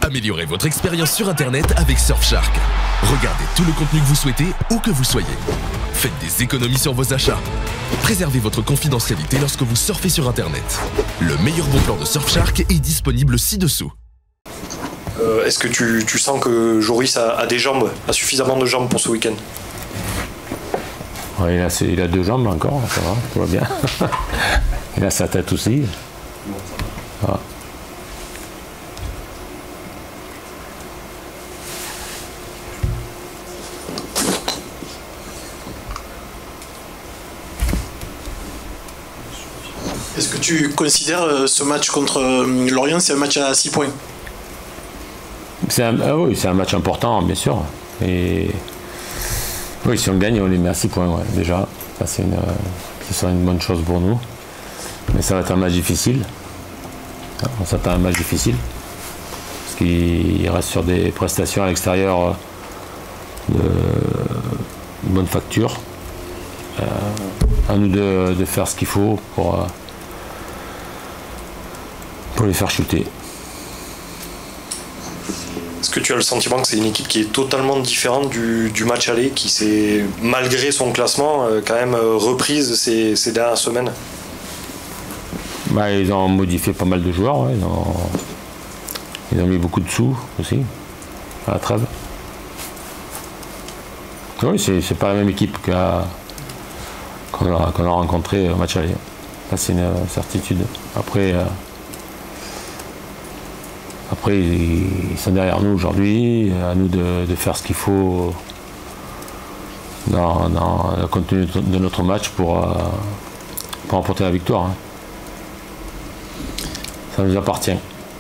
Améliorez votre expérience sur Internet avec Surfshark. Regardez tout le contenu que vous souhaitez, où que vous soyez. Faites des économies sur vos achats. Préservez votre confidentialité lorsque vous surfez sur Internet. Le meilleur bon plan de Surfshark est disponible ci-dessous. Est-ce que tu sens que Joris a des jambes, a suffisamment de jambes pour ce week-end? Ouais, il a 2 jambes encore, ça va, tout va bien. Il a sa tête aussi. Ah. Est-ce que tu considères ce match contre Lorient, c'est un match à 6 points? Oui, c'est un match important, bien sûr. Et oui, si on gagne, on les met à 6 points, ouais, déjà. Ça, ce sera une bonne chose pour nous. Mais ça va être un match difficile. On s'attend à un match difficile. Parce qu'il reste sur des prestations à l'extérieur de bonne facture. À nous de faire ce qu'il faut pour les faire chuter. Est-ce que tu as le sentiment que c'est une équipe qui est totalement différente du match aller, qui s'est, malgré son classement, quand même reprise ces dernières semaines? Ils ont modifié pas mal de joueurs, ouais. Ils ont mis beaucoup de sous aussi à la trêve. Oui, c'est pas la même équipe qu'on a rencontré au match aller. Ça, c'est une certitude. Après, ils sont derrière nous aujourd'hui, à nous de faire ce qu'il faut dans le contenu de notre match pour remporter la victoire. Hein. Ça nous appartient.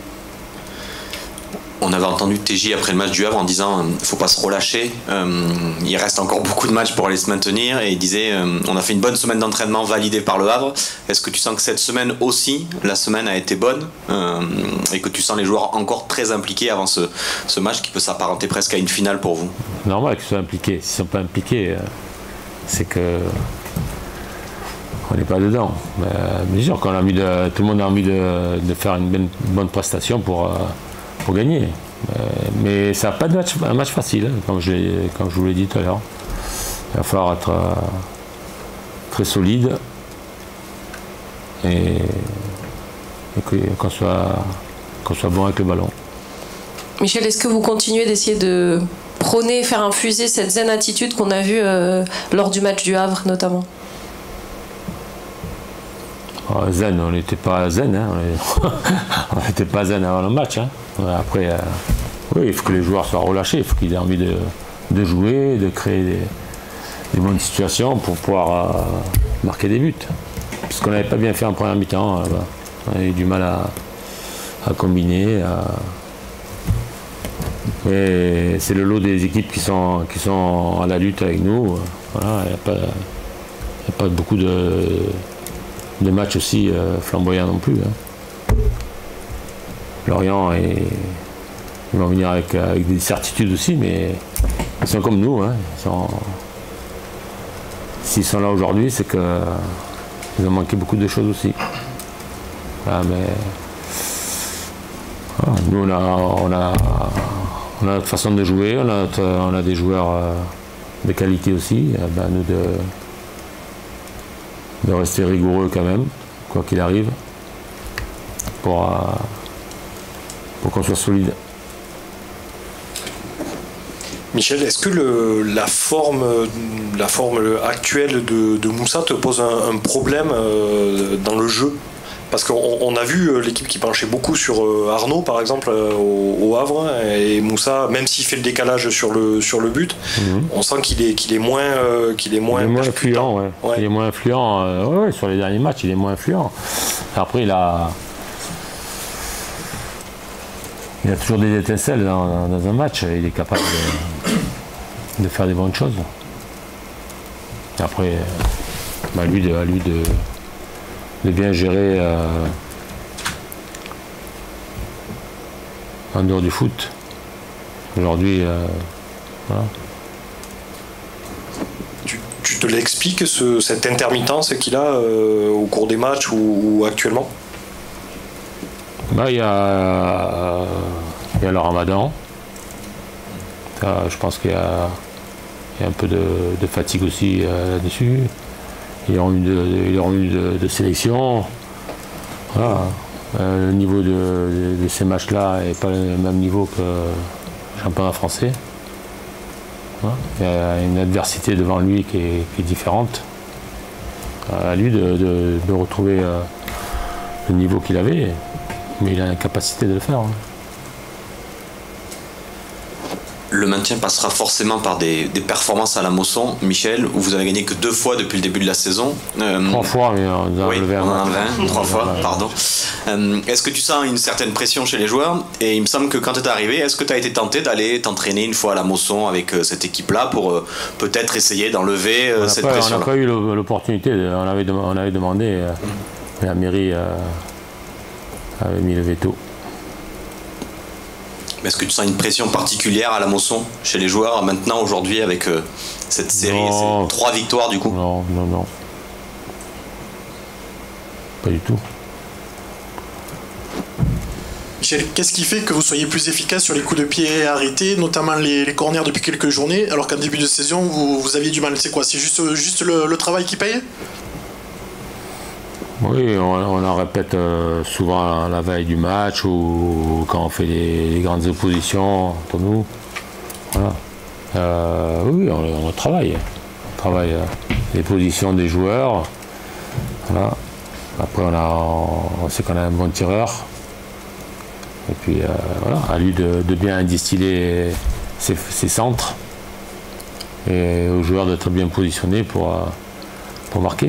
On avait entendu TJ après le match du Havre en disant faut pas se relâcher, il reste encore beaucoup de matchs pour aller se maintenir, et il disait on a fait une bonne semaine d'entraînement validée par le Havre. Est-ce que tu sens que cette semaine aussi, la semaine a été bonne et que tu sens les joueurs encore très impliqués avant ce match qui peut s'apparenter presque à une finale pour vous? Normal qu'ils soient impliqués. S'ils ne sont pas impliqués, c'est que on n'est pas dedans. Bien sûr, tout le monde a envie de faire une bonne prestation pour gagner. Mais ça n'a pas de un match facile, hein, comme je vous l'ai dit tout à l'heure. Il va falloir être très solide et qu'on soit bon avec le ballon. Michel, est-ce que vous continuez d'essayer de prôner, faire infuser cette zen attitude qu'on a vue lors du match du Havre notamment? Zen, on n'était pas zen, hein. On n'était pas zen avant le match. Hein. Après, oui, il faut que les joueurs soient relâchés, il faut qu'ils aient envie de jouer, de créer des bonnes situations pour pouvoir marquer des buts. Parce qu'on n'avait pas bien fait en première mi-temps, on avait eu du mal à combiner. Mais c'est le lot des équipes qui sont à la lutte avec nous. Voilà, il n'y a pas beaucoup de matchs aussi flamboyants non plus. Hein. Lorient, ils vont venir avec des certitudes aussi, mais ils sont comme nous. Hein. S'ils sont là aujourd'hui, c'est qu'ils ont manqué beaucoup de choses aussi. Voilà, mais voilà, nous, on a notre façon de jouer, on a des joueurs de qualité aussi. Nous de rester rigoureux quand même, quoi qu'il arrive, pour qu'on soit solide. Michel, est-ce que la forme actuelle de Moussa te pose un problème dans le jeu? Parce qu'on a vu l'équipe qui penchait beaucoup sur Arnaud, par exemple, au Havre, et Moussa, même s'il fait le décalage sur le but, on sent qu'il est moins influent. Ouais. Ouais. Il est moins influent. Ouais, sur les derniers matchs, il est moins influent. Après, il a toujours des étincelles dans un match. Il est capable de faire des bonnes choses. Et après, à lui de bien gérer en dehors du foot. Aujourd'hui, voilà. Tu te l'expliques, cette intermittence qu'il a au cours des matchs ou actuellement? Il y a Il y a le ramadan. Je pense qu'il y a un peu de fatigue aussi là-dessus. Ils auront eu de sélection. Voilà. Le niveau de ces matchs-là n'est pas le même niveau que le championnat français. Voilà. Il y a une adversité devant lui qui est différente. À lui de retrouver le niveau qu'il avait, mais il a la capacité de le faire. Le maintien passera forcément par des performances à la Mosson, Michel, où vous avez gagné que 2 fois depuis le début de la saison. 3 fois, mais on a levé un match. 3 fois, pardon. Est-ce que tu sens une certaine pression chez les joueurs? Et il me semble que quand tu es arrivé, est-ce que tu as été tenté d'aller t'entraîner une fois à la Mosson avec cette équipe-là pour peut-être essayer d'enlever cette pression? On n'a pas eu l'opportunité, on avait demandé, mais la mairie avait mis le veto. Est-ce que tu sens une pression particulière à la Mosson chez les joueurs maintenant, aujourd'hui, avec cette série, ces 3 victoires du coup? Non. Pas du tout. Michel, qu'est-ce qui fait que vous soyez plus efficace sur les coups de pied arrêtés, notamment les corners depuis quelques journées, alors qu'en début de saison, vous aviez du mal? C'est quoi? C'est juste le travail qui paye? Oui, on en répète souvent la veille du match ou quand on fait les grandes oppositions entre nous. Voilà. Oui, on travaille. On travaille les positions des joueurs. Voilà. Après, on sait qu'on a un bon tireur. Et puis, voilà, à lui de bien distiller ses centres et aux joueurs d'être bien positionnés pour marquer.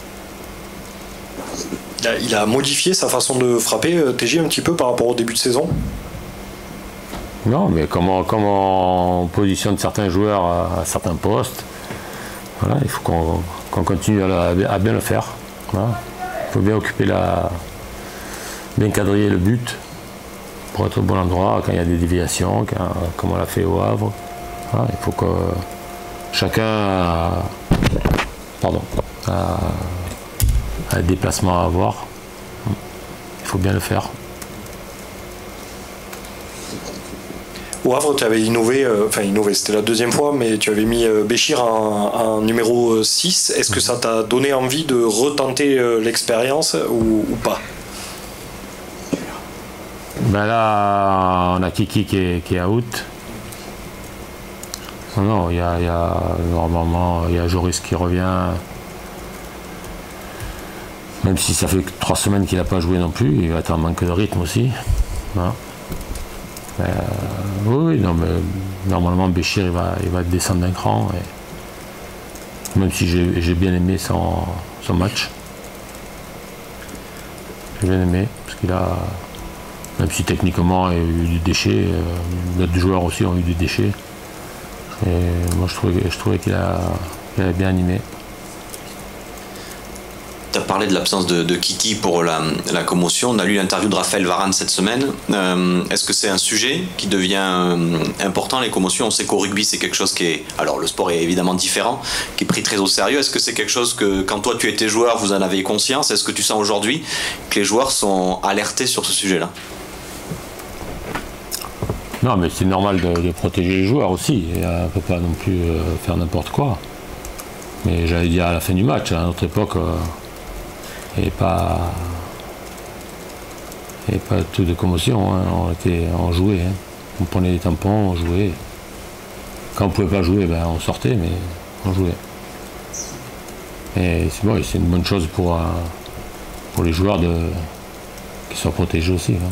Il a modifié sa façon de frapper, TJ, un petit peu par rapport au début de saison? Non, mais comment on positionne certains joueurs à certains postes. Voilà, il faut qu'on continue à bien le faire. Voilà. Il faut bien occuper bien quadriller le but pour être au bon endroit quand il y a des déviations, comme on l'a fait au Havre. Voilà, il faut que chacun a un déplacement à avoir. Il faut bien le faire. Au Havre, tu avais innové, c'était la 2e fois, mais tu avais mis Béchir en numéro 6. Est-ce que ça t'a donné envie de retenter l'expérience ou pas? Ben là, on a Kiki qui est out. Non, normalement, il y a Joris qui revient. Même si ça fait 3 semaines qu'il n'a pas joué non plus, il va être en manque de rythme aussi. Voilà. Oui, non, mais normalement Béchir il va descendre d'un cran. Même si j'ai bien aimé son match. J'ai bien aimé, parce qu'il a, même si techniquement il y a eu du déchet, d'autres joueurs aussi ont eu du déchet. Et moi je trouvais qu'il avait bien animé. Tu as parlé de l'absence de Kiki pour la commotion. On a lu l'interview de Raphaël Varane cette semaine. Est-ce que c'est un sujet qui devient important, les commotions? On sait qu'au rugby, c'est quelque chose qui est... Alors, le sport est évidemment différent, qui est pris très au sérieux. Est-ce que c'est quelque chose que, quand toi tu étais joueur, vous en avez conscience? Est-ce que tu sens aujourd'hui que les joueurs sont alertés sur ce sujet-là? Non, mais c'est normal de protéger les joueurs aussi. On ne peut pas non plus faire n'importe quoi. Mais j'allais dire à la fin du match, à notre époque... Et pas tout de commotion, hein. On jouait, hein. On prenait des tampons, on jouait. Quand on ne pouvait pas jouer, ben on sortait, mais on jouait. Et c'est bon, c'est une bonne chose pour les joueurs qu'ils soient protégés aussi. Hein.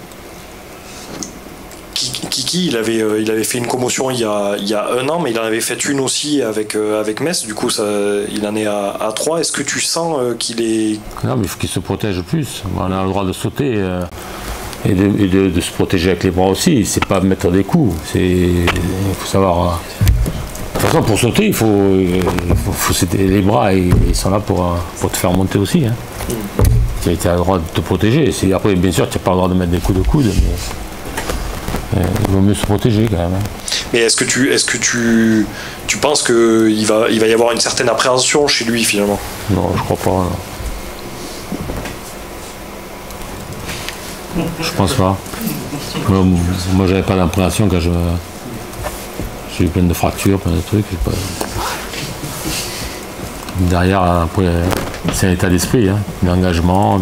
Kiki, il avait fait une commotion il y a 1 an, mais il en avait fait une aussi avec Metz. Du coup, il en est à 3. Est-ce que tu sens qu'il est... Non, mais il faut qu'il se protège plus. On a le droit de sauter et de se protéger avec les bras aussi. C'est pas mettre des coups. Il faut savoir... De toute façon, pour sauter, il faut les bras, ils sont là pour te faire monter aussi. Hein. Tu as le droit de te protéger. Après, bien sûr, tu n'as pas le droit de mettre des coups de coude, mais... il vaut mieux se protéger quand même. Mais est-ce que tu penses qu'il va y avoir une certaine appréhension chez lui finalement? Non, je crois pas. Non. Je pense pas. Moi, j'avais pas l'appréhension quand j'ai eu plein de fractures, plein de trucs. Derrière, après, c'est un état d'esprit, hein, d'engagement.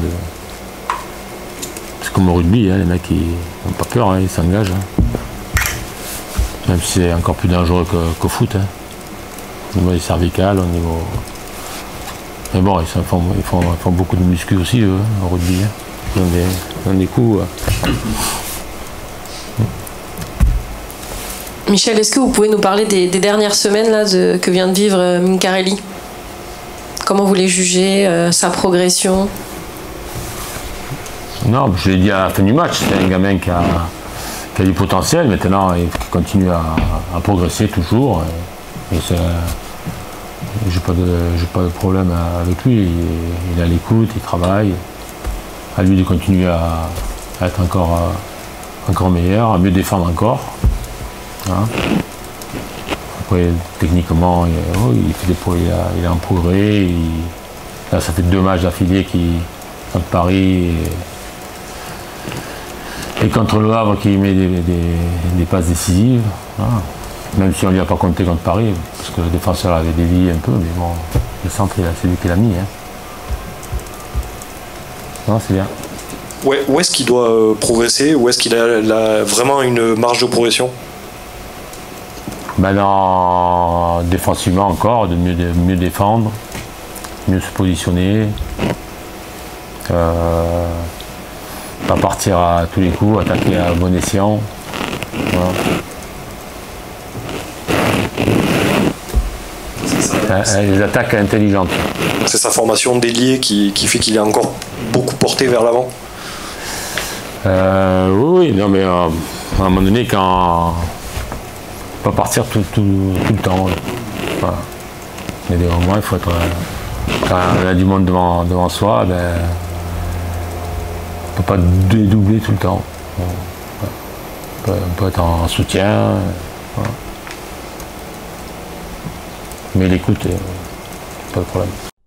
C'est comme au rugby, hein, les mecs ils n'ont pas peur, hein, ils s'engagent. Hein. Même si c'est encore plus dangereux qu'au foot. Hein. Au niveau des cervicales, au niveau. Mais bon, ils font beaucoup de muscu aussi, eux, hein, au rugby. Hein. Ils ont des coups. Michel, est-ce que vous pouvez nous parler des dernières semaines là, que vient de vivre Mincarelli? Comment vous les jugez, sa progression? Non, je l'ai dit à la fin du match, c'est un gamin qui a du potentiel maintenant et qui continue à progresser toujours. J'ai pas de problème avec lui, il est à l'écoute, il travaille. À lui de continuer à être encore meilleur, à mieux défendre encore. Hein. Après, techniquement, il est en progrès. Là, ça fait 2 matchs d'affilée contre Paris et contre Le Havre qui met des passes décisives. Hein. Même si on ne lui a pas compté contre Paris, parce que le défenseur avait dévié un peu, mais bon, le centre, c'est lui qui l'a mis. Hein. Non, c'est bien. Ouais, où est-ce qu'il doit progresser? Où est-ce qu'il a vraiment une marge de progression? Défensivement encore, de mieux défendre, mieux se positionner, pas partir à tous les coups, attaquer à bon escient. Voilà. Les attaques intelligentes. C'est sa formation d'ailier qui fait qu'il est encore beaucoup porté vers l'avant. Oui, non mais à un moment donné, quand pas partir tout le temps. Voilà. Mais au moins, il faut être. Quand on a du monde devant soi, on ne peut pas dédoubler tout le temps. On peut être en soutien. Voilà. Mais l'écoute, pas de problème.